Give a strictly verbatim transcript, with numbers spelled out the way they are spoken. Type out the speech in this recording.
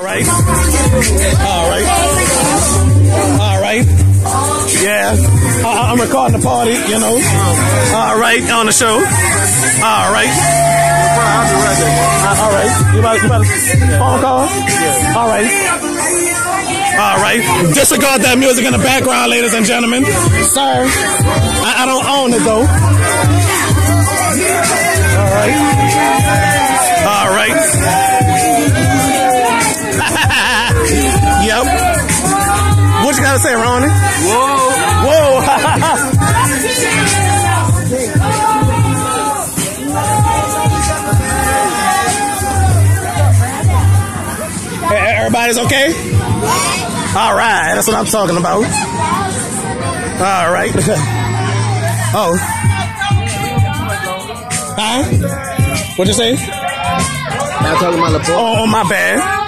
All right. All right. All right. Yeah. I, I'm recording the party, you know. All right. On the show. All right. Uh, all right. You about, you about a phone call? Yeah. All right. All right. Disregard that music in the background, ladies and gentlemen. Sir, I, I don't own it, though. All right. All right. Yep. What you gotta say, Ronnie? Whoa. Whoa. Everybody's okay? All right. That's what I'm talking about. All right. Oh. Huh? What'd you say? I'm talking about the Oh, my bad.